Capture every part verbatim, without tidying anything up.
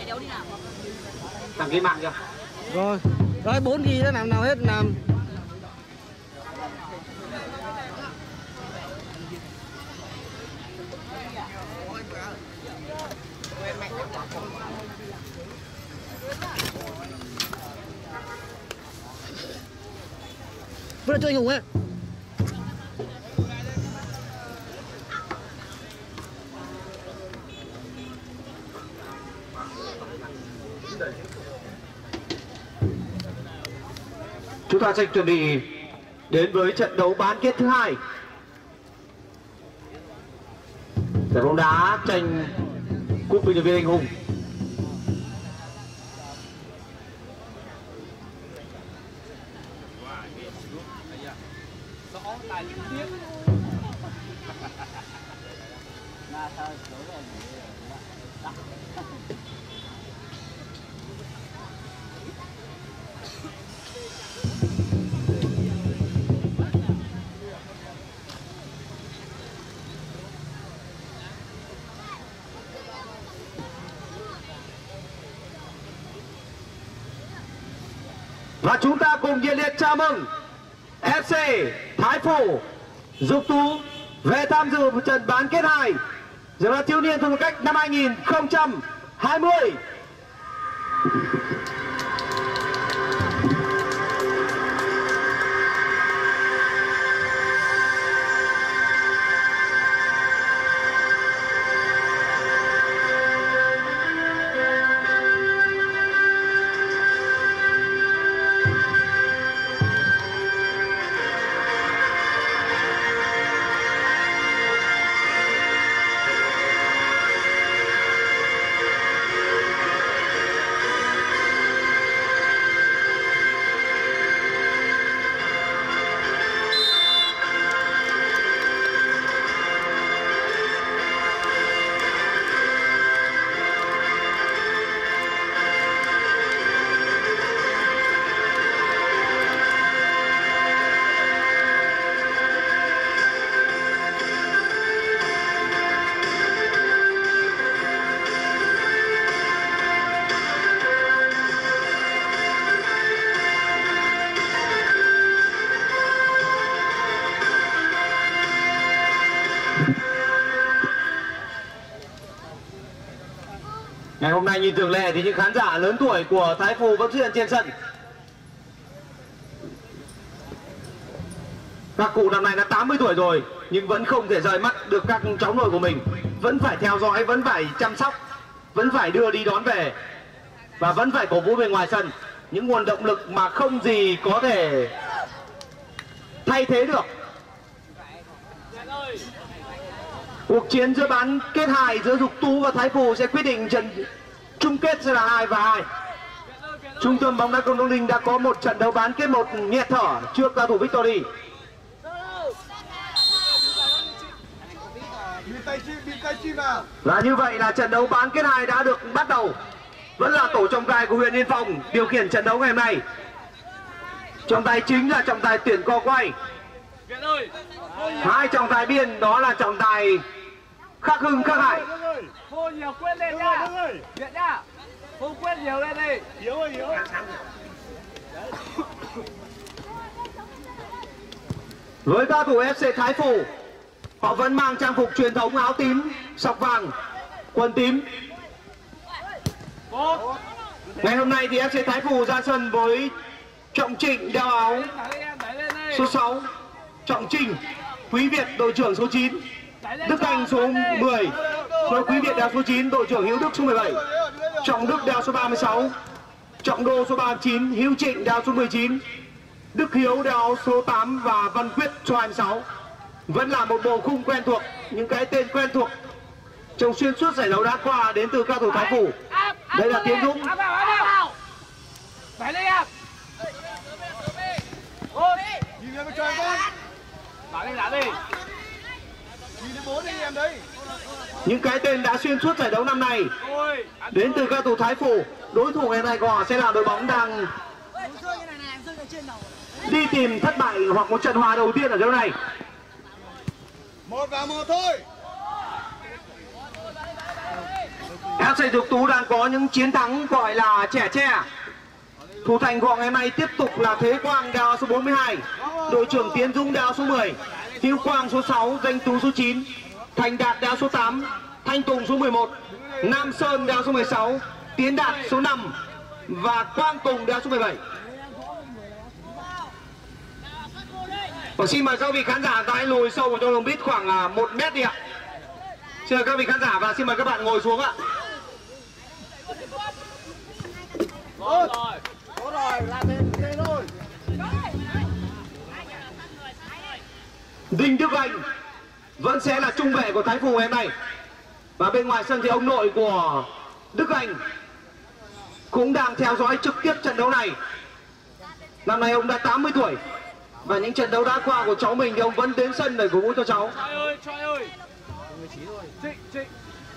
Đăng ký mạng chưa? Rồi, rồi bốn ghi đó làm nào hết làm. Vừa cho anh Hùng ấy. Chúng ta sẽ chuẩn bị đến với trận đấu bán kết thứ hai. Giải bóng đá tranh cúp bình luận viên anh Hùng. Và chúng ta cùng nhiệt liệt chào mừng ép xê Thái Phủ Dục Tú về tham dự trận bán kết hai giải bóng đá thiếu niên toàn cách năm hai nghìn không trăm hai mươi. Ngày hôm nay như thường lệ thì những khán giả lớn tuổi của Thái Phù vẫn xuất hiện trên sân. Các cụ năm nay đã tám mươi tuổi rồi nhưng vẫn không thể rời mắt được các cháu nội của mình. Vẫn phải theo dõi, vẫn phải chăm sóc, vẫn phải đưa đi đón về và vẫn phải cổ vũ bên ngoài sân. Những nguồn động lực mà không gì có thể thay thế được. Cuộc chiến giữa bán kết hai giữa Dục Tú và Thái Phù sẽ quyết định trận chung kết sẽ là hai và hai. Trung tâm bóng đá Công Đông Ninh đã có một trận đấu bán kết một nghẹt thở trước cao thủ Victory. Và như vậy là trận đấu bán kết hai đã được bắt đầu. Vẫn là tổ trọng tài của huyện Yên Phong điều khiển trận đấu ngày hôm nay. Trọng tài chính là trọng tài tuyển co quay. Hai trọng tài biên đó là trọng tài Khắc Hưng, Khắc Hải. Hô nhiều quên lên nha. Viện nhá. Hô quên nhiều lên đi. Hiếu ơi, Hiếu. Với cao thủ ép xê Thái Phù, họ vẫn mang trang phục truyền thống áo tím, sọc vàng, quần tím. Ngày hôm nay thì ép xê Thái Phù ra sân với Trọng Trịnh đeo áo số sáu, Trọng Trinh, Quý Việt đội trưởng số chín, Đức Anh số mười, rồi Quý Việt đeo số chín, đội trưởng Hiếu Đức số mười bảy, Trọng Đức đeo số ba mươi sáu, Trọng Đô số ba mươi chín, Hiếu Trịnh đeo số mười chín, Đức Hiếu đeo số tám và Văn Quyết số hai mươi sáu. Vẫn là một bộ khung quen thuộc, những cái tên quen thuộc trong xuyên suốt giải đấu đã qua đến từ cao thủ Thái Phù. Đây là Tiến Dũng. Phải lên em. Ôi, nhìn em cho con. Đá đi, đá đi. Nhìn đến bốn anh em đấy. Những cái tên đã xuyên suốt giải đấu năm nay đến từ cao thủ Thái Phù. Đối thủ ngày nay của họ sẽ là đội bóng đang đi tìm thất bại hoặc một trận hòa đầu tiên ở đấu này. Một và một thôi. ép ép xê Dục Tú đang có những chiến thắng gọi là trẻ tre. Thủ thành của ngày hôm nay tiếp tục là Thế Quang đeo áo số bốn mươi hai, đội trưởng Tiến Dũng đeo áo số mười, Hữu Quang số sáu, Danh Tú số chín, Thành Đạt đeo số tám, Thanh Tùng số mười một, Nam Sơn đeo số mười sáu, Tiến Đạt số năm và Quang Tùng đeo số mười bảy. Và xin mời các vị khán giả ta hãy lùi sâu vào trong lồng bít khoảng một mét đi ạ. Xin mời các vị khán giả và xin mời các bạn ngồi xuống ạ. Rồi, có rồi, làm bên đây thôi. Đinh Đức Anh vẫn sẽ là trung vệ của Thái Phù hôm nay. Và bên ngoài sân thì ông nội của Đức Anh cũng đang theo dõi trực tiếp trận đấu này. Năm nay ông đã tám mươi tuổi và những trận đấu đã qua của cháu mình thì ông vẫn đến sân để cổ vũ cho cháu. Trói ơi, Trói ơi. Trịnh, Trịnh.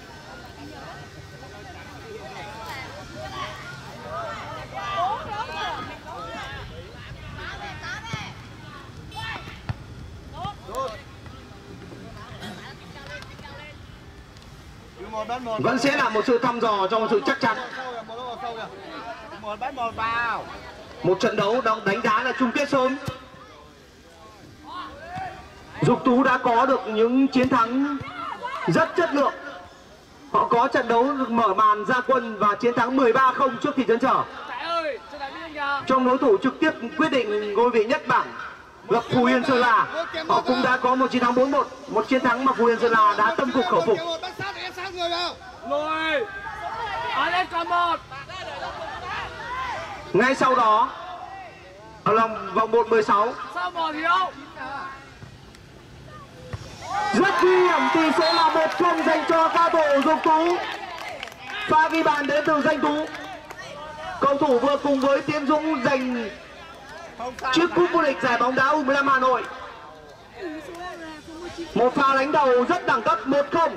Vẫn sẽ là một sự thăm dò trong một sự chắc chắn. Một trận đấu đang đánh giá là chung kết sớm. Dục Tú đã có được những chiến thắng rất chất lượng. Họ có trận đấu mở màn ra quân và chiến thắng mười ba không trước Thị Trấn Trở. Trong đối thủ trực tiếp quyết định ngôi vị nhất bảng gặp Phú Yên Sơn La, họ cũng đã có một chiến thắng bốn một, một chiến thắng mà Phú Yên Sơn La đã tâm phục khẩu phục. Ngay sau đó ở lòng vòng một mười sáu, rất nguy hiểm, tỷ số là một không dành cho cao thủ Dục Tú. Pha ghi bàn đến từ Danh Tú, cầu thủ vừa cùng với Tiến Dũng giành chiếc cúp vô địch giải bóng đá U mười lăm Hà Nội. Một pha đánh đầu rất đẳng cấp, một không.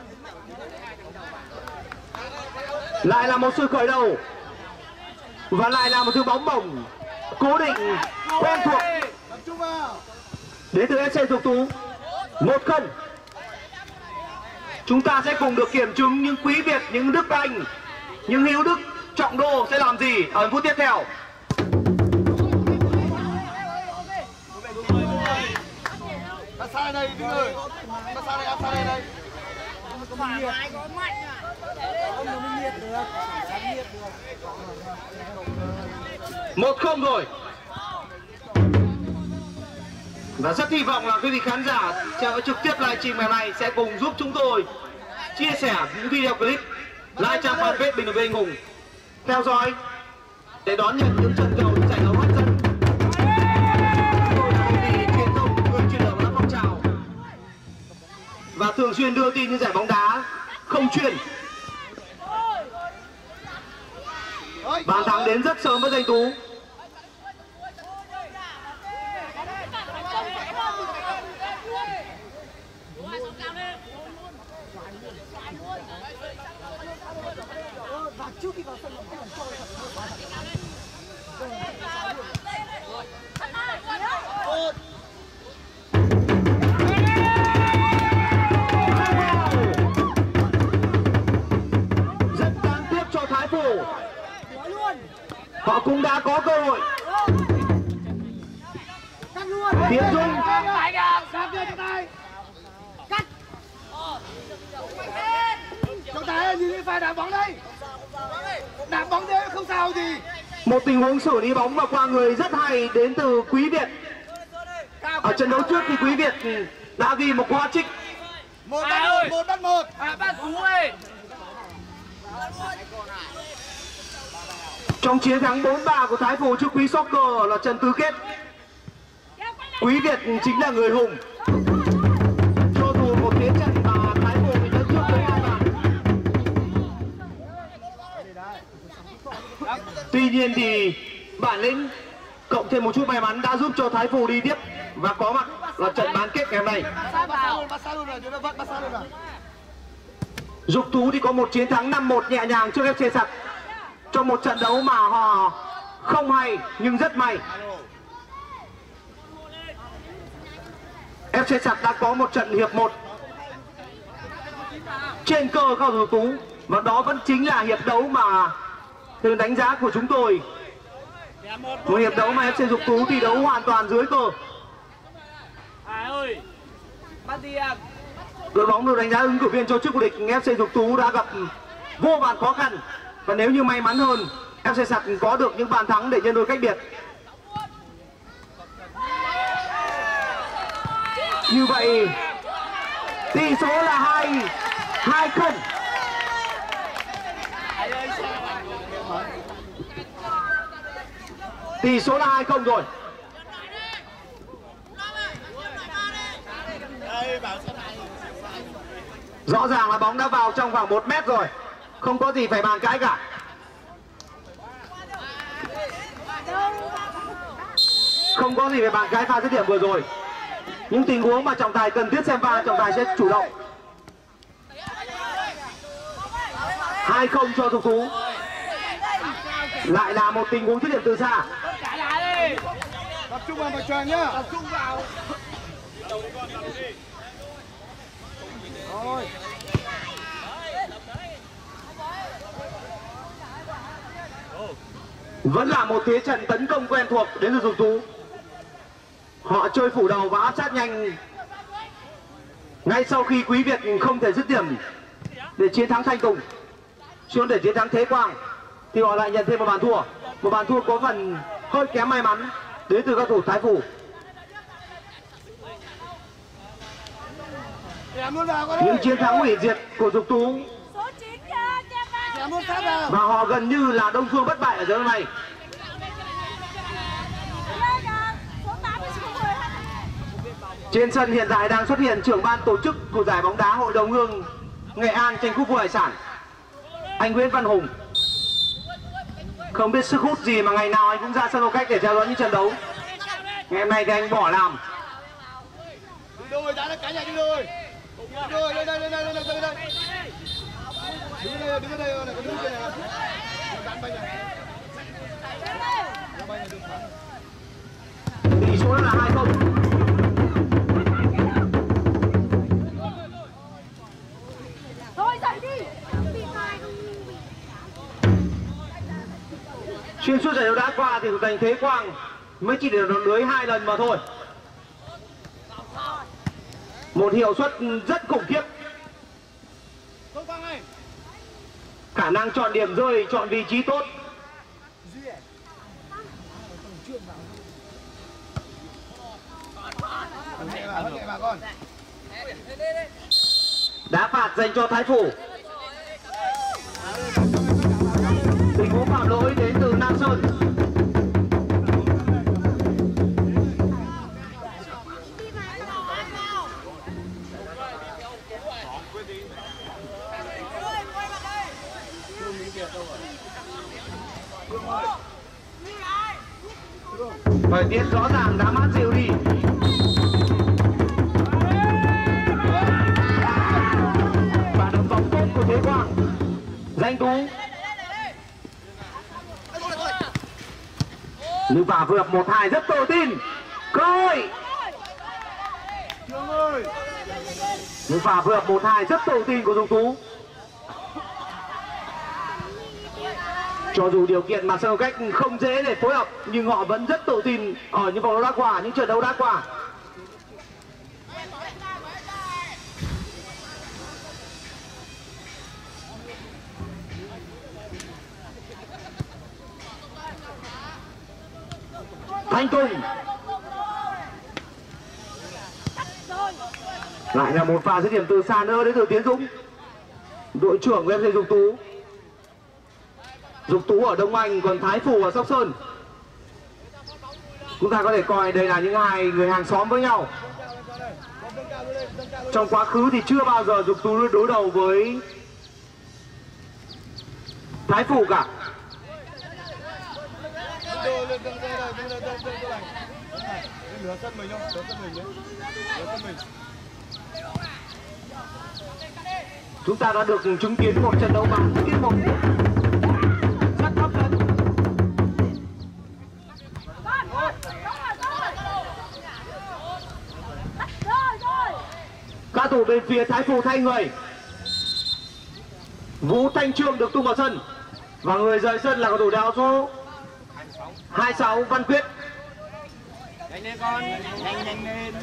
Lại là một sự khởi đầu và lại là một thứ bóng bổng cố định quen thuộc đến từ ép xê Dục Tú. Một không. Chúng ta sẽ cùng được kiểm chứng những Quý Việt, những Đức Anh, những Hữu Đức, Trọng Đô sẽ làm gì ở phút tiếp theo. Bắt xa đây Vinh ơi. Bắt xa đây, áp xa đây đây. Một không rồi. Và rất hy vọng là quý vị khán giả theo trực tiếp livestream ngày này sẽ cùng giúp chúng tôi chia sẻ những video clip, like trang fanpage Bình Luận Viên Anh Hùng, theo dõi để đón nhận những trận cầu giải đấu hấp dẫn. Truyền thông người truyền động phong trào và thường xuyên đưa tin những giải bóng đá không chuyên. Bàn thắng đến rất sớm với Danh Tú. Rất đáng tiếc cho Thái Phù. Họ cũng đã có cơ hội. Tiến Dũng Trọng tài nhìn phải đá bóng đây. Đá bóng đây không sao gì. một tình huống xử lý bóng và qua người rất hay đến từ Quý Việt. Ở trận đấu trước thì Quý Việt đã ghi một quả trích. Một bắt một, một bắt một. À, bắt Tú ơi. Trong chiến thắng bốn ba của Thái Phù trước Quý Soccer là trận tứ kết, Quý Việt chính là người hùng. Cho dù một thế trận mà Thái Phù bị dẫn trước với hai bàn. Tuy nhiên thì bản lĩnh cộng thêm một chút may mắn đã giúp cho Thái Phù đi tiếp và có mặt là trận bán kết ngày hôm nay. Dục Tú thì có một chiến thắng năm một nhẹ nhàng trước ép xê Sặt trong một trận đấu mà họ không hay nhưng rất may. ép xê Sặt đã có một trận hiệp một trên cơ cao thủ Tú Và đó vẫn chính là hiệp đấu mà từ đánh giá của chúng tôi, một hiệp đấu mà ép xê Dục Tú thi đấu hoàn toàn dưới cơ. Đội bóng được đánh giá ứng cử viên cho chức vô địch ép xê Dục Tú đã gặp vô vàn khó khăn, và nếu như may mắn hơn, ép xê Sặt có được những bàn thắng để nhân đôi cách biệt. Như vậy tỷ số là hai hai không. Tỷ số là hai không rồi. Rõ ràng là bóng đã vào trong khoảng một mét rồi, không có gì phải bàn cãi cả. Không có gì phải bàn cãi pha dứt điểm vừa rồi. Những tình huống mà trọng tài cần thiết xem va, trọng tài sẽ chủ động. hai không cho Dục Tú. Lại là một tình huống dứt điểm từ xa. Tập trung vào mặt tròn nhá. Tập trung vào. Rồi. Vẫn là một thế trận tấn công quen thuộc đến từ Dục Tú. Họ chơi phủ đầu và áp sát nhanh. Ngay sau khi Quý Việt không thể dứt điểm để chiến thắng Thanh Tùng, chưa để chiến thắng Thế Quang, thì họ lại nhận thêm một bàn thua. Một bàn thua có phần hơi kém may mắn đến từ các thủ Thái Phủ. Những chiến thắng hủy diệt của Dục Tú, và họ gần như là Đông Phương bất bại ở trận này. Trên sân hiện tại đang xuất hiện trưởng ban tổ chức của giải bóng đá Hội đồng Hương Nghệ An tranh cúp vua hải sản, anh Nguyễn Văn Hùng. Không biết sức hút gì mà ngày nào anh cũng ra sân cách để theo dõi những trận đấu. Ngày hôm nay thì anh bỏ làm. Đi đôi, đá nó cá nhà đi đôi. Đi đôi, đây đây đây đây đây đây đây. Đứng ở đây, đứng ở đây này, đứng ở đây này. Đánh bay này. Bay này được thắng. Tỷ số là hai không. Thôi dậy đi. Xuyên suốt giải đấu đã qua thì thủ thành Thế Quang mới chỉ được lưới hai lần mà thôi. Một hiệu suất rất khủng khiếp. Khả năng chọn điểm rơi, chọn vị trí tốt. Đá phạt dành cho Thái Phủ. Tình huống phạm lỗi đến từ Nam Sơn. Thời tiết rõ ràng đã mát dịu đi. Và đấm bóng tốt của Thế Quang. Danh Tú. Nữ và vừa một hai rất tự tin. Cơ hội. Nữ và vừa một hai rất tự tin của Dục Tú. Cho dù điều kiện mặt sân cách không dễ để phối hợp, nhưng họ vẫn rất tự tin ở những vòng đấu đã qua, những trận đấu đã qua. Thanh Tùng. Lại là một pha dứt điểm từ xa nữa đến từ Tiến Dũng, đội trưởng của ép xê Dục Tú. Dục Tú ở Đông Anh, còn Thái Phủ ở Sóc Sơn. Chúng ta có thể coi đây là những hai người hàng xóm với nhau. Trong quá khứ thì chưa bao giờ Dục Tú đối đầu với Thái Phủ cả. Chúng ta đã được chứng kiến một trận đấu bóng kết một rất hấp dẫn. Các thủ bên phía Thái Phủ thay người. Vũ Thanh Trương được tung vào sân và người rời sân là cầu thủ đeo số hai mươi sáu Văn Quyết. Nhanh lên con, nhanh nhanh lên.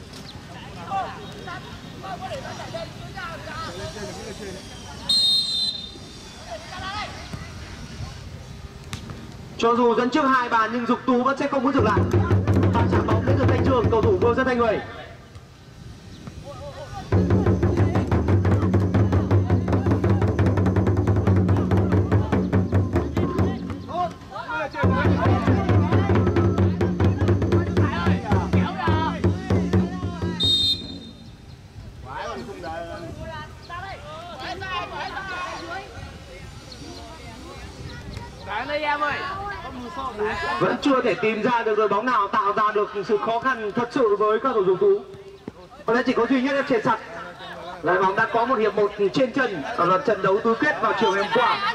Cho dù dẫn trước hai bàn nhưng Dục Tú vẫn sẽ không muốn dừng lại. Và trả bóng đến từ Thanh Trương, cầu thủ vừa dẫn thanh người. Vẫn chưa thể tìm ra được đội bóng nào tạo ra được sự khó khăn thật sự với các cầu thủ Dục Tú. Có lẽ chỉ có duy nhất ép xê Sặt là bóng đã có một hiệp một trên chân ở loạt trận đấu tứ kết vào chiều ngày hôm qua.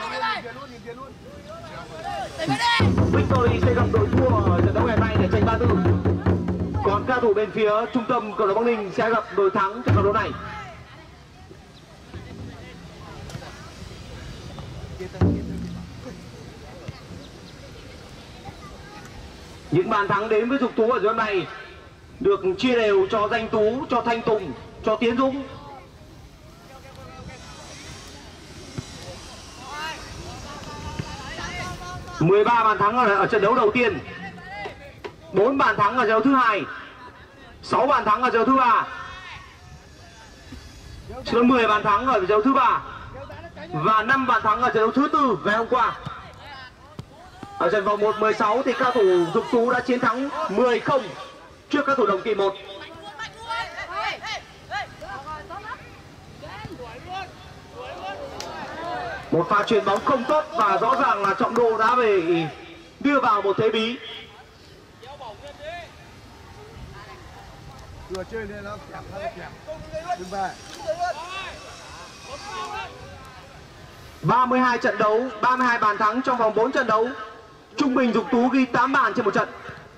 Victory sẽ gặp đội thua ở trận đấu ngày hôm nay để tranh ba tư. Còn các thủ bên phía trung tâm cầu thủ Bắc Ninh sẽ gặp đội thắng trong trận đấu này. Những bàn thắng đến với Dục Tú ở trận này được chia đều cho Danh Tú, cho Thanh Tùng, cho Tiến Dũng. mười ba bàn thắng ở, ở trận đấu đầu tiên, bốn bàn thắng ở trận đấu thứ hai, sáu bàn thắng ở trận đấu thứ ba, trận mười bàn thắng ở trận đấu thứ ba và năm bàn thắng ở trận đấu thứ tư ngày hôm qua. Ở trận vòng một mười sáu thì các thủ Dục Tú đã chiến thắng mười không trước các thủ Đồng Kỵ một. Một pha chuyền bóng không tốt và rõ ràng là Trọng Đô đã về đưa vào một thế bí. Vừa chơi nên nó kẹp nó kẹp. Đừng về. ba mươi hai trận đấu, ba mươi hai bàn thắng trong vòng bốn trận đấu. Trung bình Dục Tú ghi tám bàn trên một trận.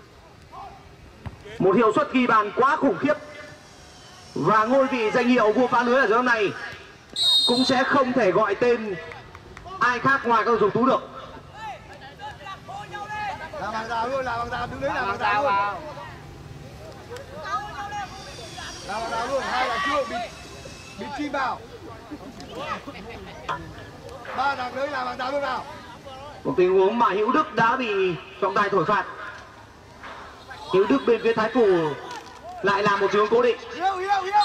Một hiệu suất ghi bàn quá khủng khiếp. Và ngôi vị danh hiệu vua phá lưới ở trận này cũng sẽ không thể gọi tên ai khác ngoài các Dục Tú được. Làm bằng rào luôn, làm bằng rào, đứng đấy làm bằng rào luôn. Làm bằng rào luôn, hai là chưa bị bị chim vào. Ba thằng đấy làm bằng rào luôn nào. Một tình huống mà Hữu Đức đã bị trọng tài thổi phạt. Hữu Đức bên phía Thái Phủ lại làm một hướng cố định. Hiếu, hiếu, hiếu.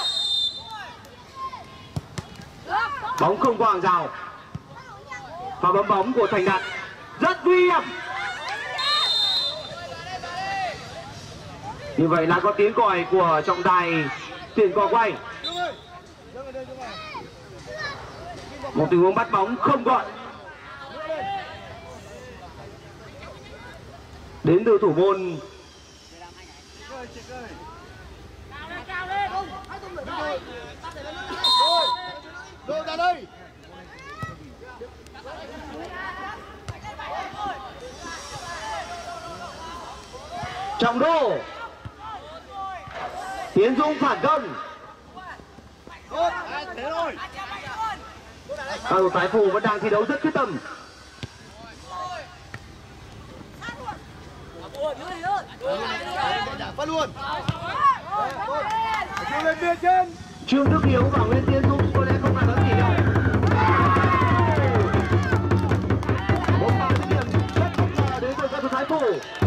Bóng không qua hàng rào. Và bấm bóng của Thành Đạt rất nguy hiểm. Như vậy là có tiếng còi của trọng tài tiền cò quay. Một tình huống bắt bóng không gọi đến từ thủ môn Rồi ra đây. Trọng Đô. Tiến Dũng phản công. Tốt, thế rồi. Các thủ Thái Phủ vẫn đang thi đấu rất quyết tâm. Phát luôn. Trương lên bên trên. Trương Đức Hiếu và Nguyễn Tiến Dũng có lẽ không phải lớn gì đâu. Một pha dứt điểm rất bất ngờ đến từ các thủ Thái Phủ.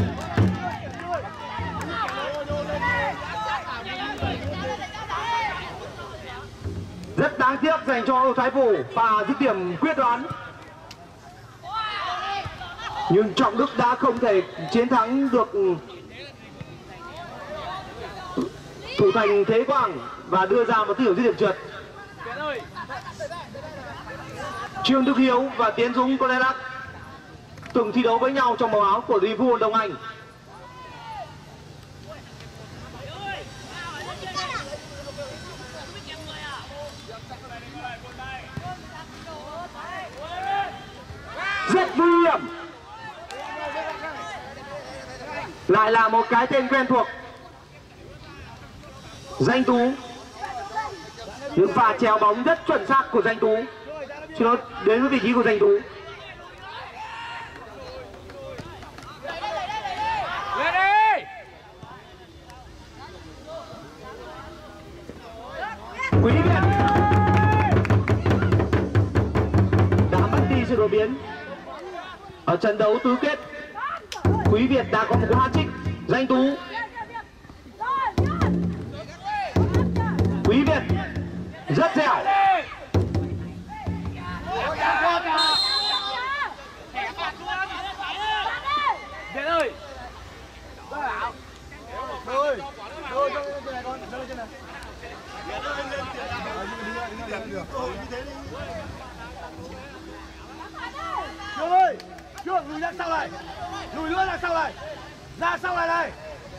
Rất đáng tiếc dành cho Thái Phủ và dứt điểm quyết đoán. Nhưng Trọng Đức đã không thể chiến thắng được thủ thành Thế Quang và đưa ra một tiểu dứt điểm trượt. Trương Đức Hiếu và Tiến Dũng có lẽ đã từng thi đấu với nhau trong màu áo của Liverpool Đông Anh. Rất nguy hiểm. Lại là một cái tên quen thuộc. Danh Tú. Những pha treo bóng rất chuẩn xác của Danh Tú. Xin lỗi, đến với vị trí của Danh Tú. Lên đi. Quý Việt đã mất đi sự đột biến ở trận đấu tứ kết. Quý Việt đã có một cú hat-trick. Danh Tú, Quý Việt rất dẻo. Việt ơi. Rồi, rồi, cho cái này con, đưa lên trên này. Trương ơi, Trương lùi ra sau này, lùi nữa ra sau này, ra sau này này.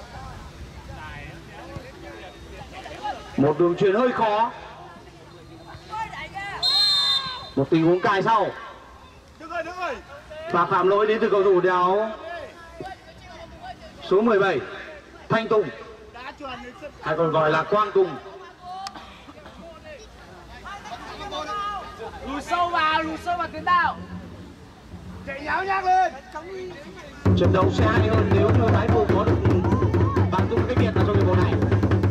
Một đường chuyền hơi khó. Một tình huống cài sau. Đứng ơi, đứng ơi. Và phạm lỗi đến từ cầu thủ đeo số mười bảy Thanh Tùng, hay còn gọi là Quang Tùng. Lùi sâu vào, lùi sâu vào tuyến đạo. Chạy nháo nhác lên. Trận đấu sẽ hay hơn nếu như Thái Phụ có được bàn tung cái biệt ở trong hiệp một này.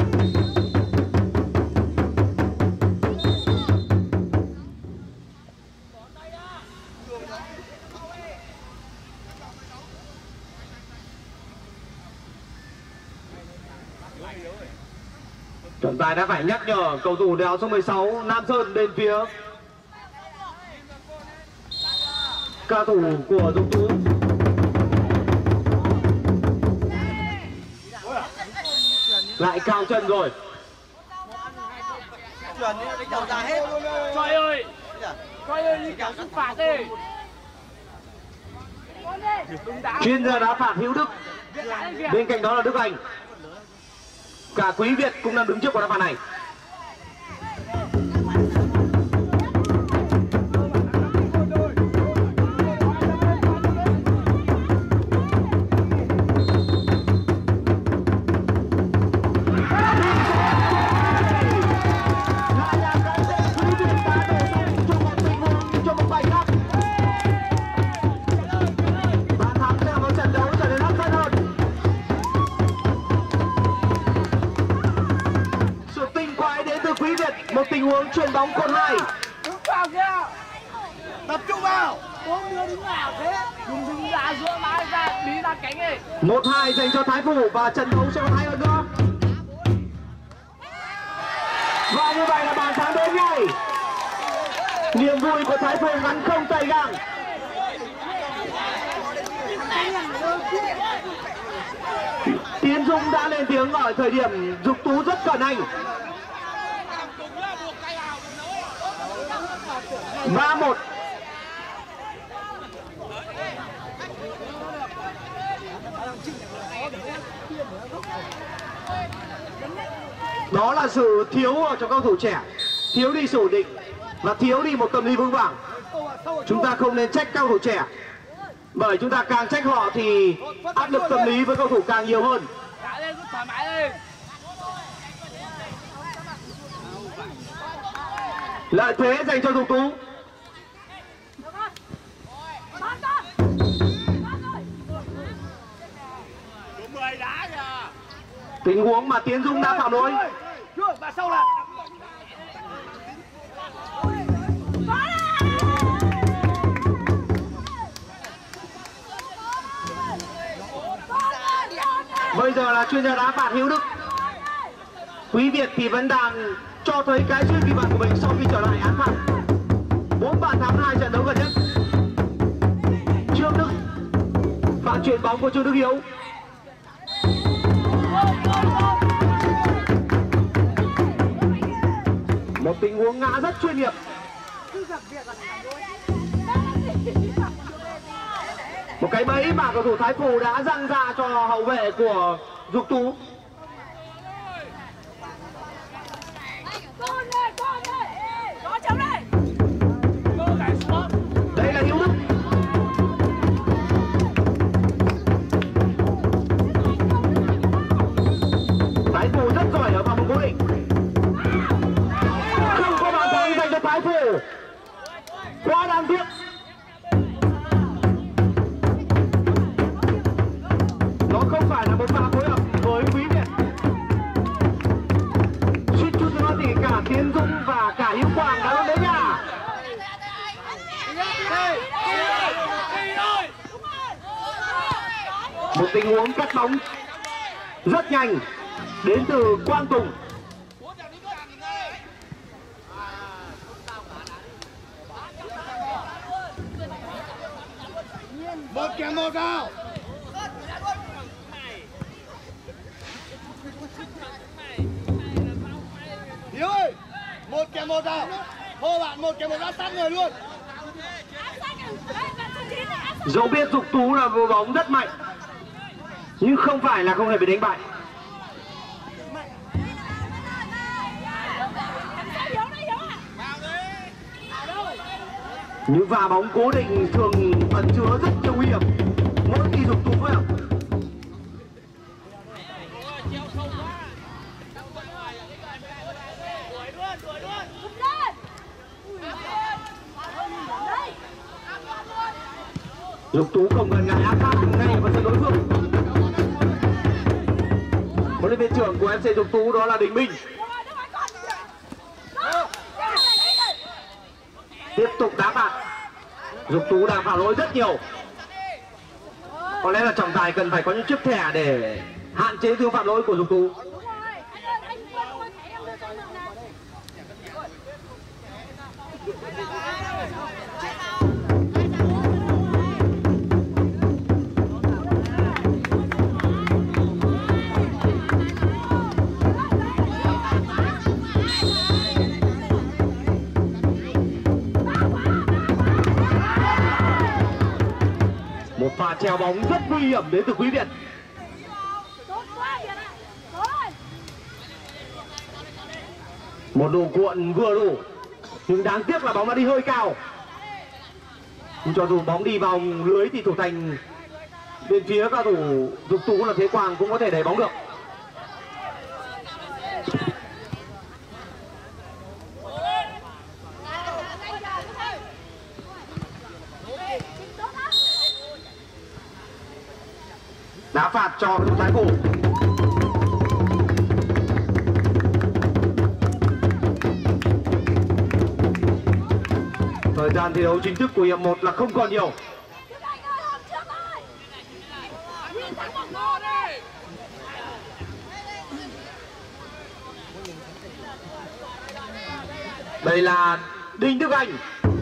Trọng tài đã phải nhắc nhở cầu thủ đeo số mười sáu Nam Sơn bên phía ca thủ của Dũng Tú. Lại cao chân rồi. Chuyển đi, đánh đầu ra hết. Trời ơi. Coi ơi, như kiểu sút phạt đi. Chuyên gia đá phạt Hữu Đức. Bên cạnh đó là Đức Anh. Cả Quý Việt cũng đang đứng trước quả đá phạt này. Một tình huống chuyền bóng cột hai. Đứng vào kia. Tập trung vào. Bốn đứa đứng vào thế. Đừng đứng ra giữa mái ra, bí ra cánh đi. Một hai dành cho Thái Phụ và trận đấu sẽ còn hay hơn nữa. Và như vậy là bàn thắng đến ngay. Niềm vui của Thái Phụ ngắn không tay găng. Tiến Dũng đã lên tiếng ở thời điểm Dục Tú rất cẩn anh. ba một. Đó là sự thiếu ở trong cầu thủ trẻ, thiếu đi sự ổn định và thiếu đi một tâm lý vững vàng. Chúng ta không nên trách cầu thủ trẻ, bởi chúng ta càng trách họ thì áp lực tâm lý với cầu thủ càng nhiều hơn. Lợi thế dành cho Dục Tú. Tình huống mà Tiến Dũng đã phạm lỗi. Và sau là bây giờ là chuyên gia đá phạt Hữu Đức. Quý Việt thì vẫn đang cho thấy cái suy kỳ vọng của mình sau khi trở lại án phạt. Bốn bàn thắng hai trận đấu gần nhất. Trương Đức, pha chuyền bóng của Trương Đức Hiếu. Một tình huống ngã rất chuyên nghiệp. Một cái bẫy mà cầu thủ Thái Phụ đã răng ra cho hậu vệ của Dục Tú. Đây là Hữu Đức. Thái Phụ rất giỏi ở vòng một cố định. Không có bàn thắng dành cho Thái Phụ. đáng tiếc. Nó không phải là một pha phối hợp với Quý Việt. Suýt chút nữa thì cả Tiến Dũng và cả Hữu Quang đã lên đến nhà. Một tình huống cắt bóng rất nhanh đến từ Quang Tùng. Một kèm một vào. Hiếu ơi, một kèm một vào. Hô bạn một kèm một đã sát người luôn. Dẫu biết Dục Tú là một bóng rất mạnh, nhưng không phải là không hề bị đánh bại. Những pha bóng cố định thường ẩn chứa rất nhiều nguy hiểm mỗi khi Dục Tú phối hợp. Dục Tú không cần ngại áp sát ngay vào sân đối phương. Huấn luyện viên trưởng của ép xê Dục Tú đó là Đình Minh. Tiếp tục đá phạt. Dục Tú đang phản lỗi rất nhiều. Có lẽ là trọng tài cần phải có những chiếc thẻ để hạn chế sự phạm lỗi của Dục Tú. Một pha treo bóng rất nguy hiểm đến từ Quý Việt. Một đồ cuộn vừa đủ, nhưng đáng tiếc là bóng đã đi hơi cao. Nhưng cho dù bóng đi vào lưới thì thủ thành bên phía cao thủ Dục Tú là Thế Quang cũng có thể đẩy bóng được. Đá phạt cho đội Thái Phủ. Thời gian thi đấu chính thức của hiệp một là không còn nhiều. Đây là Đinh Đức Anh.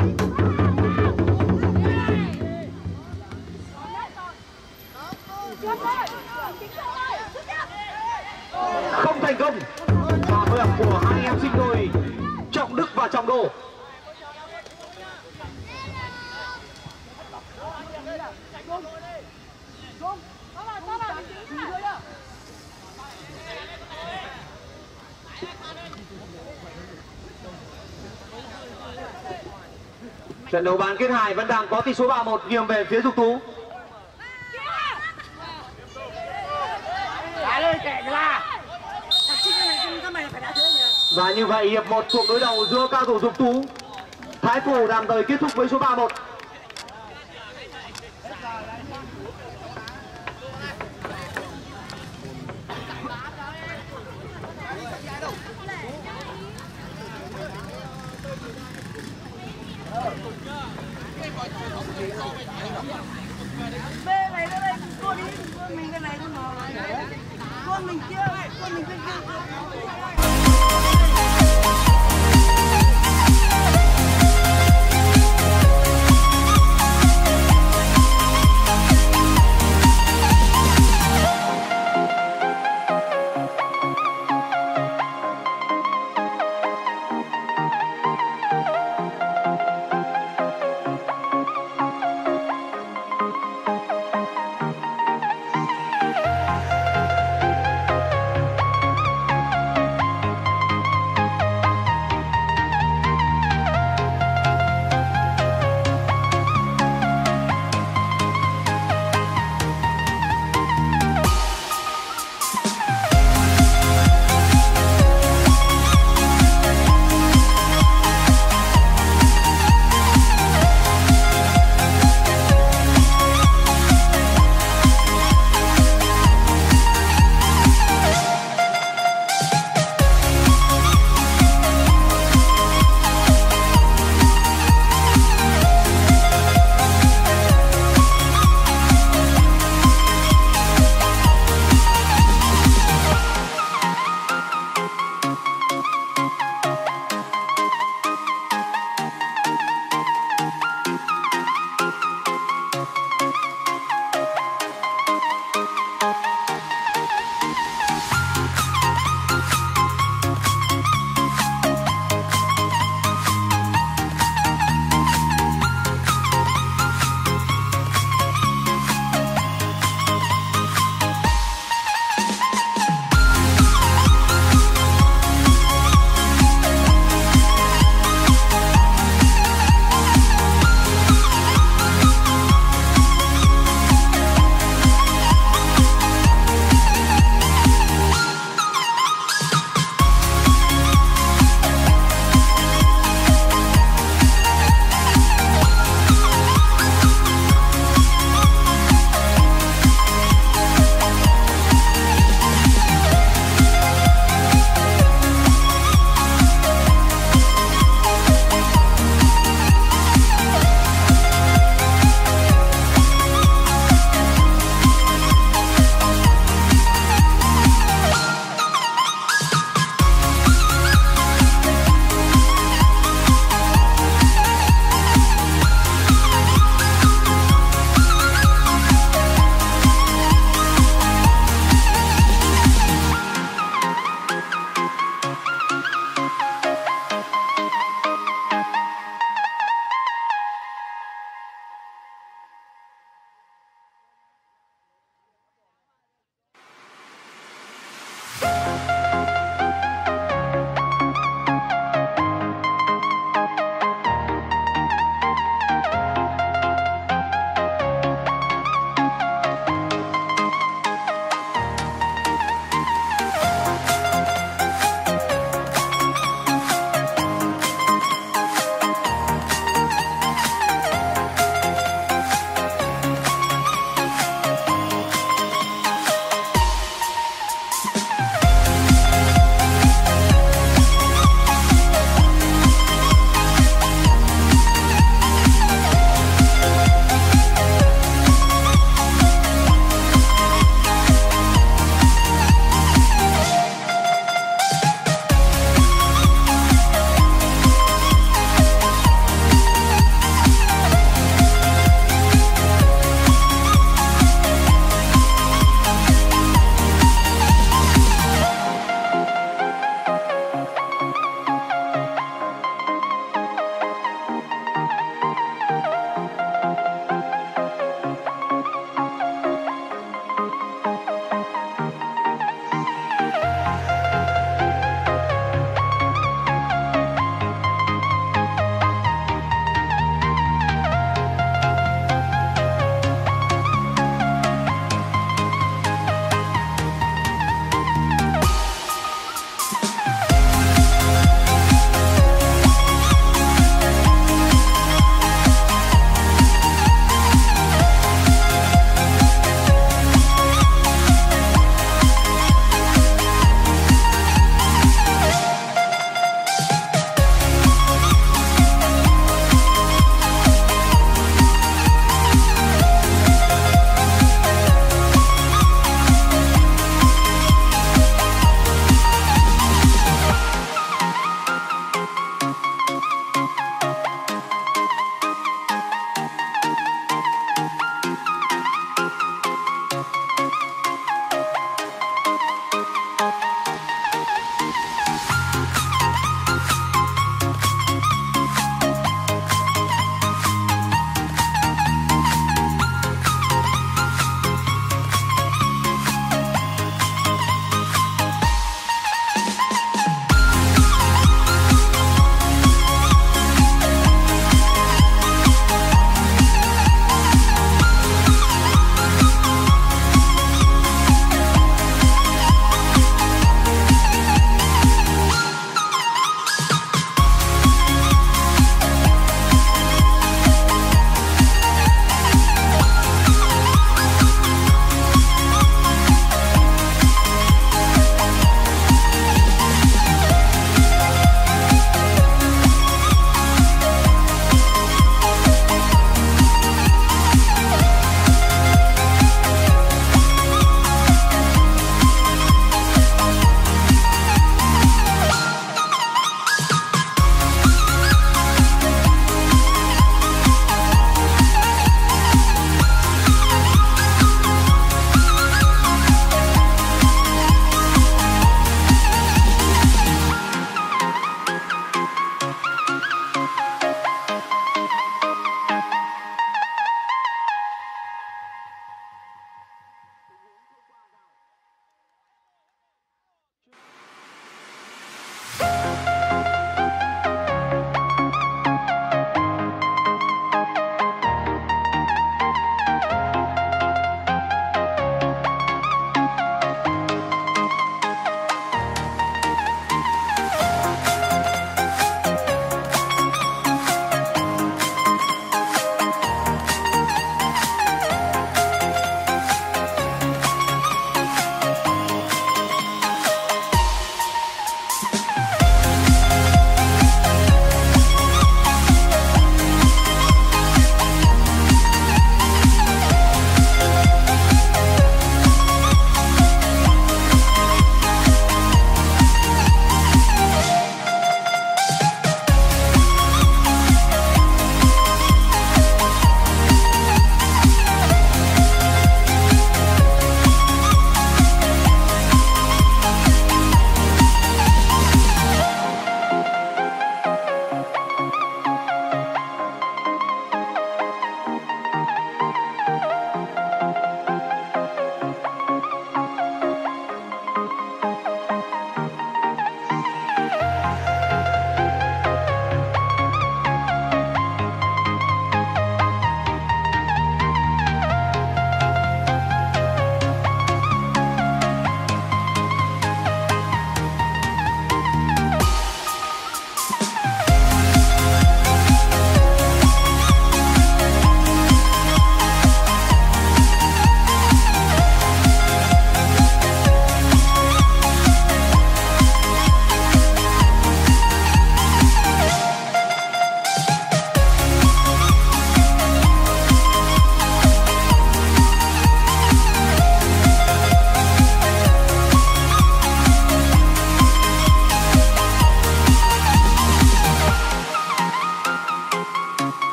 Không thành công. Và phối hợp của hai em sinh đôi Trọng Đức và Trọng Đô. Trận đấu bán kết hai vẫn đang có tỷ số ba một nghiêng về phía Dục Tú. Và như vậy hiệp một cuộc đối đầu giữa cao thủ Dục Tú Thái Phủ đang tới kết thúc với số ba một. Bên này đây cô đi, mình cái này nó con mình kia, con mình bên kia.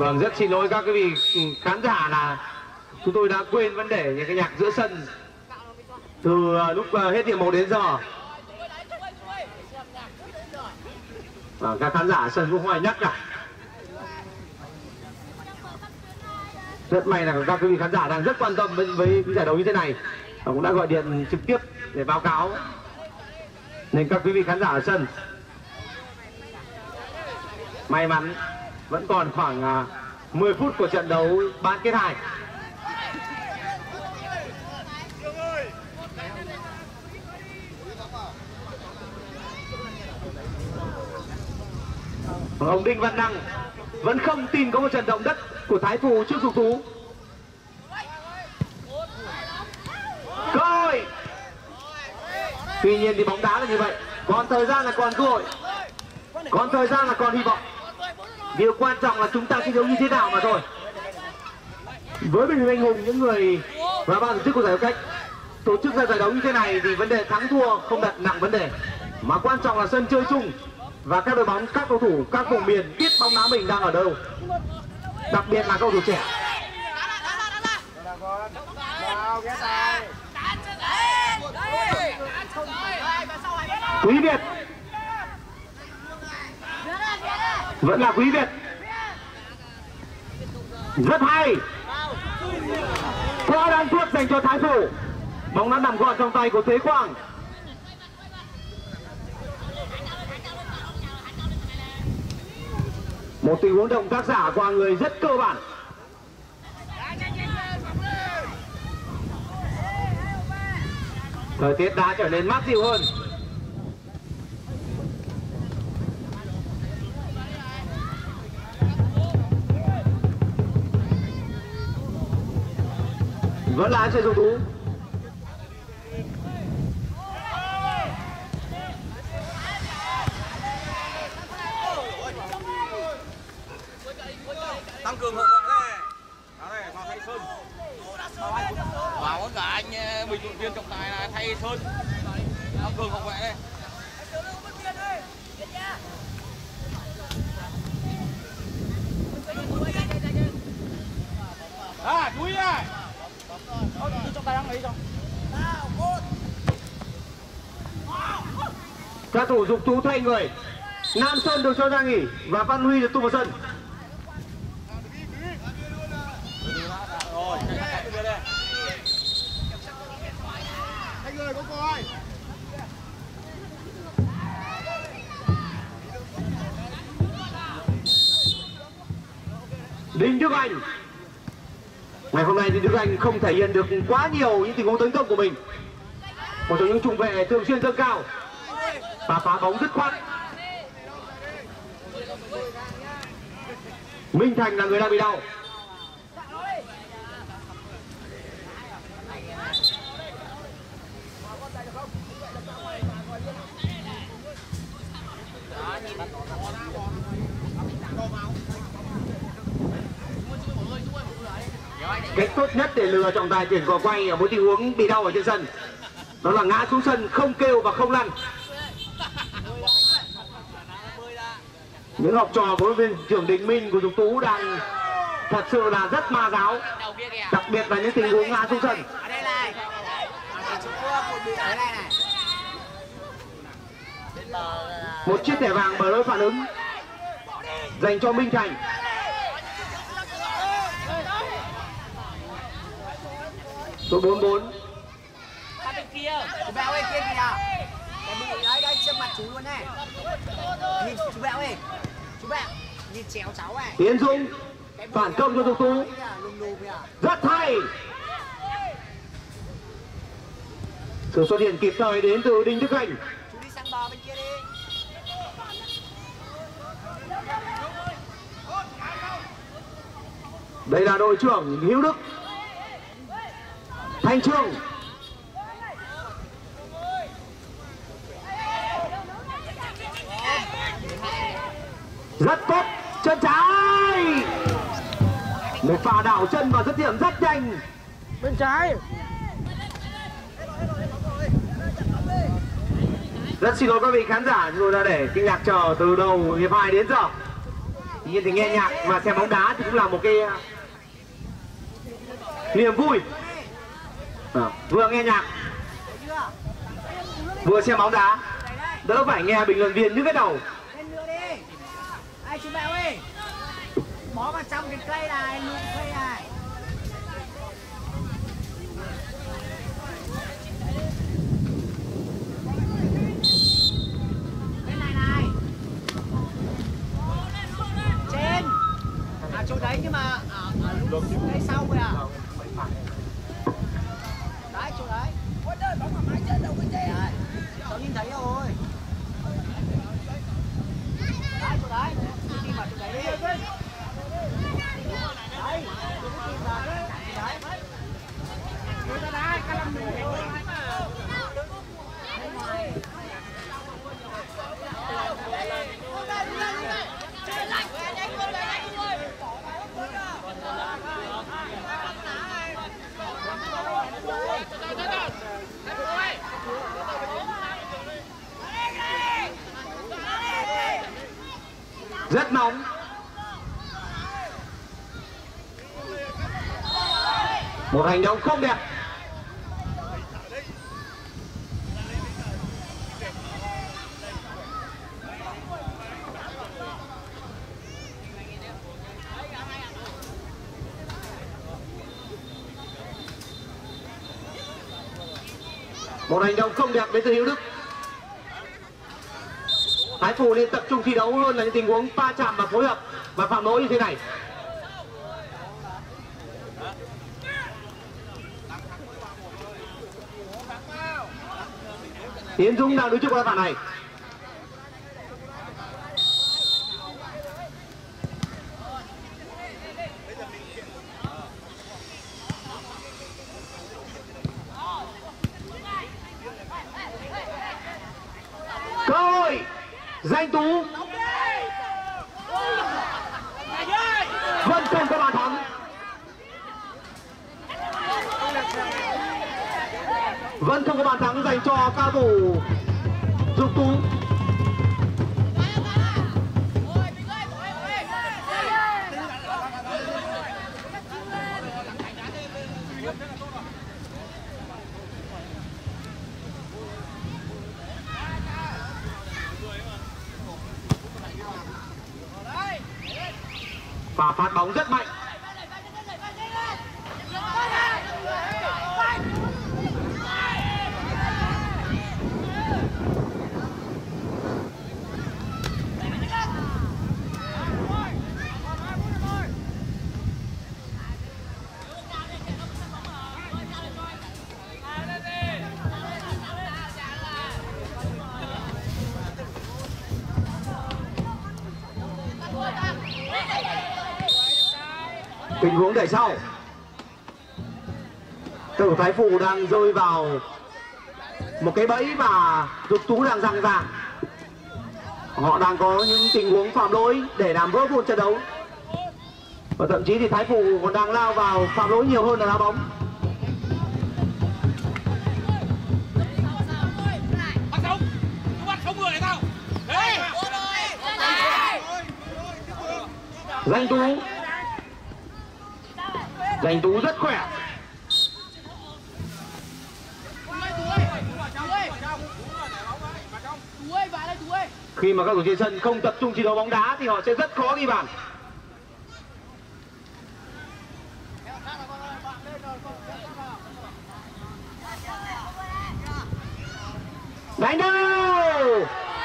Vâng, rất xin lỗi các quý vị khán giả là chúng tôi đã quên vấn đề những cái nhạc giữa sân từ lúc hết hiệp một đến giờ. Và các khán giả sân cũng hoài nhắc cả. Rất may là các quý vị khán giả đang rất quan tâm với, với giải đấu như thế này và cũng đã gọi điện trực tiếp để báo cáo, nên các quý vị khán giả ở sân may mắn vẫn còn khoảng uh, mười phút của trận đấu bán kết hai. Ông Đinh Văn Đăng vẫn không tin có một trận động đất của Thái Phù trước Dục Tú. Cơ hội. Tuy nhiên thì bóng đá là như vậy, còn thời gian là còn cơ hội, còn thời gian là còn hy vọng. Điều quan trọng là chúng ta thi đấu như thế nào mà thôi. Với Bình Minh Anh Hùng, những người và ban tổ chức của giải đấu cách tổ chức ra giải đấu như thế này thì vấn đề thắng thua không đặt nặng vấn đề, mà quan trọng là sân chơi chung và các đội bóng, các cầu thủ các vùng miền biết bóng đá mình đang ở đâu, đặc biệt là cầu thủ trẻ. Quý Việt vẫn là Quý Việt, rất hay, quá đáng tiếc dành cho Thái Phù. Bóng đã nằm gọn trong tay của Thế Quang. Một tình huống động tác giả qua người rất cơ bản. Thời tiết đã trở nên mát dịu hơn. Vẫn là chơi Dục Tú. Tăng cường hậu vệ này. Đó này, vào thay Sơn. Vào với cả anh bình luận viên trọng tài là thay Sơn. Tăng cường hậu vệ đây. À, chú ý này. Các thủ Dục Tú thay người. Nam Sơn được cho ra nghỉ và Văn Huy được tung vào sân. Rồi, chạy cái đây. Hai người có coi. Đinh Đức Anh. Ngày hôm nay thì Đức Anh không thể hiện được quá nhiều những tình huống tấn công của mình. Một trong những trung vệ thường xuyên dâng cao và phá bóng dứt khoát. Minh Thành là người đang bị đau. Cách tốt nhất để lừa trọng tài chuyển cỏ quay ở một tình huống bị đau ở trên sân đó là ngã xuống sân, không kêu và không lăn. Những học trò của viên trưởng Đình Minh của Dục Tú đang thật sự là rất ma giáo, đặc biệt là những tình huống ngã xuống sân. Một chiếc thẻ vàng bởi lỗi phản ứng dành cho Minh Thành. Số bốn mươi bốn. Bên kia, chú Bẹo ơi, kia kìa. Cái bụi đấy, đây, trước mặt chú luôn này. Nhìn chú Bẹo ơi, chú Bẹo, nhìn chéo cháu này. Tiến Dũng, phản công cho Dục Tú. Rất hay. Sự xuất hiện kịp thời đến từ Đinh Đức Anh. Chú đi sang bờ bên kia đi. Đây là đội trưởng Hiếu Đức. Thanh Trương. Rất tốt, chân trái. Một pha đảo chân và dứt điểm rất nhanh. Bên trái. Rất xin lỗi các vị khán giả, chúng tôi đã để kinh ngạc chờ từ đầu hiệp hai đến giờ. nhiên thì nghe nhạc và xem bóng đá thì cũng là một cái niềm vui. À, vừa nghe nhạc vừa xem bóng đá, đỡ phải nghe bình luận viên nhức cái đầu. Lên nữa đi. Ai chú Bẹo ơi. Bó vào trong cái cây này, nụ cây này. Bên này này. Trên. À chỗ đấy nhưng mà ở ở lúc đây sau rồi à. Đấy chỗ đấy. Ôi trời, bóng ở mái trên đầu cái trên. Tao nhìn thấy rồi. Đấy chỗ đấy. Đi vào chỗ đấy đi. Đấy. Đi vào đấy. Người ta đá cái lăm người thôi. Rất nóng. Một hành động không đẹp. Một hành động không đẹp đến từ Hiếu Đức. Thái Phù nên tập trung thi đấu hơn là những tình huống va chạm và phối hợp và phạm lỗi như thế này. Tiến Dũng đang đứng trước các bạn này. Cơ hội Danh Tú vẫn không có bàn thắng. Vẫn không có bàn thắng dành cho cao thủ Dục Tú. Và phát bóng rất mạnh. Tình huống đẩy sau. Tử Thái Phù đang rơi vào một cái bẫy mà Dục Tú đang giằng ra. Họ đang có những tình huống phạm lỗi để làm vỡ vụn trận đấu. Và thậm chí thì Thái Phù còn đang lao vào phạm lỗi nhiều hơn là đá bóng. Danh Tú. Danh Tú rất khỏe. Khi mà các thủ trên sân không tập trung chiến đấu bóng đá thì họ sẽ rất khó ghi bàn. Đánh đâu.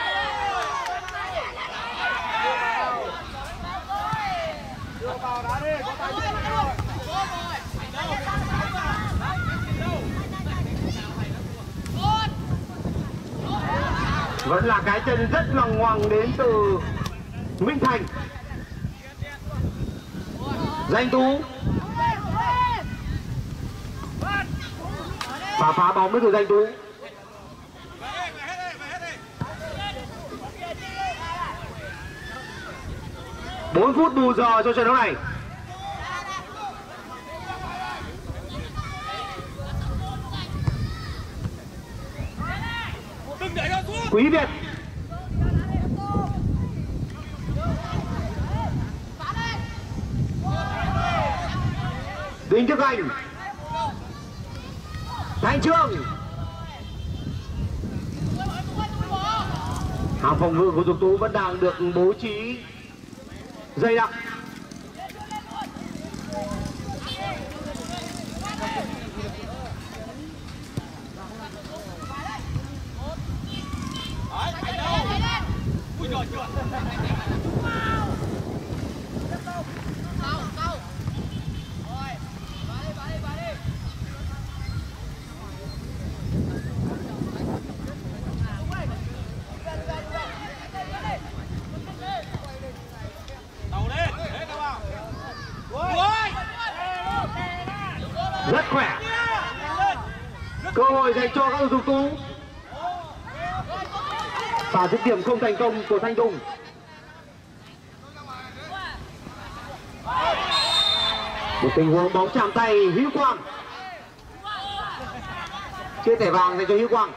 Vẫn là cái chân rất loằng ngoằng đến từ Minh Thành. Danh Tú và phá bóng đến từ Danh Tú. bốn phút bù giờ cho trận đấu này. Quý Việt Đinh Đức Anh, Thanh Trương. Hàng phòng ngự của Dục Tú vẫn đang được bố trí dày đặc. Rất khỏe. Cơ hội dành cho các cầu thủ Dục Tú. Và dứt điểm không thành công của Thanh Tùng. Một tình huống bóng chạm tay Hữu Quang. Chia thẻ vàng dành cho Hữu Quang.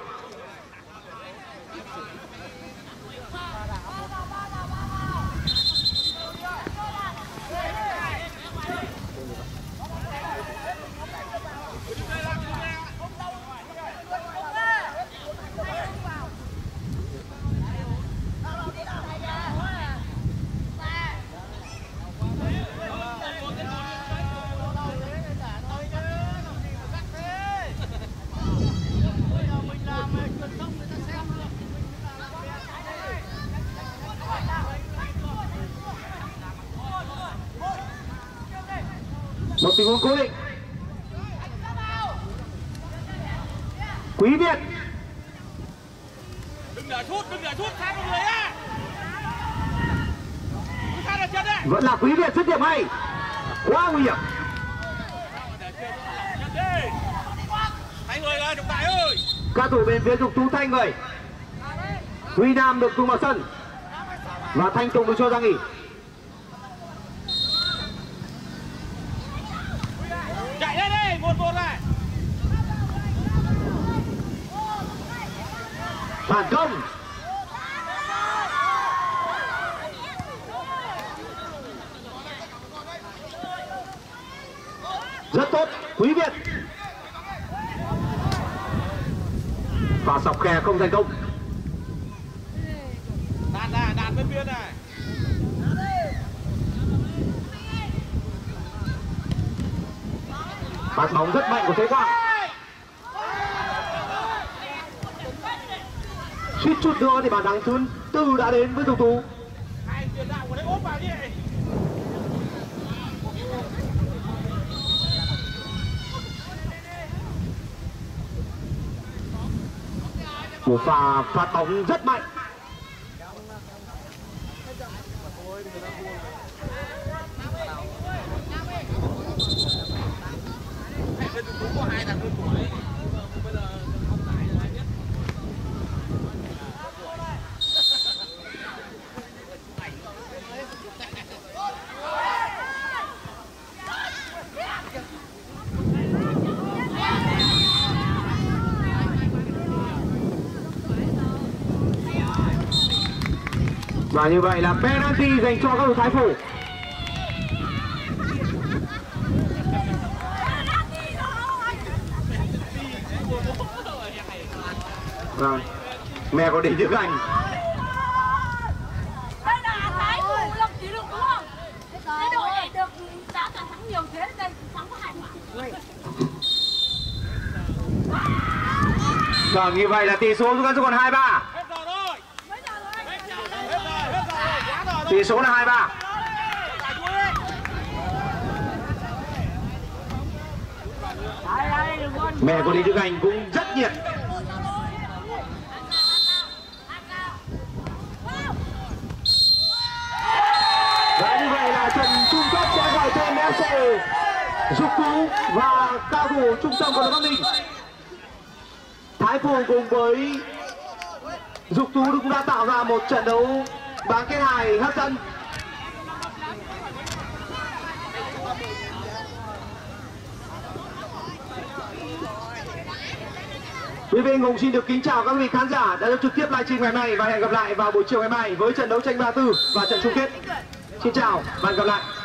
Một tình huống cố định. Quý Việt. Đừng để sút, đừng để sút sang người á. Vẫn là Quý Việt dứt điểm hay. Quá nguy hiểm. Hai người ơi, trọng tài ơi. Các thủ bên phía Dục Tú thay người. Huy Nam được tung vào sân và Thanh Tùng được cho ra nghỉ. Chạy lên đi, một một này. Phản công. Rất tốt, Quý Việt. Và sọc khe không thành công. Đàn này, đàn bên biên này. Phát bóng rất mạnh của Thế Quang. Suýt chút nữa thì bàn thắng thứ tư đã đến với Dục Tú. Hai tiền đạo của đấy ốp vào đi. Một pha phát bóng rất mạnh. Và như vậy là penalty dành cho các cầu thủ Thái Phủ. Vâng, mẹ có Đinh Đức Anh. Đây là Thái Phủ Lâm Chí Lực đúng không? Cái đội này được đã toàn thắng nhiều thế nên thắng có hai quả. Vâng, như vậy là tỷ số chúng ta còn hai ba. Tỷ số là hai ba. Mẹ của Đinh Đức Anh cũng rất nhiệt. Và như vậy là trận chung kết sẽ gọi tên ép xê Dục Tú và cao thủ trung tâm của Bắc Ninh. Thái Phủ cùng với Dục Tú cũng đã tạo ra một trận đấu bán kết hài hấp dẫn. Quý vị cùng xin được kính chào các vị khán giả đã được trực tiếp livestream ngày hôm nay và hẹn gặp lại vào buổi chiều ngày mai với trận đấu tranh ba tư và trận chung kết. Xin chào và hẹn gặp lại.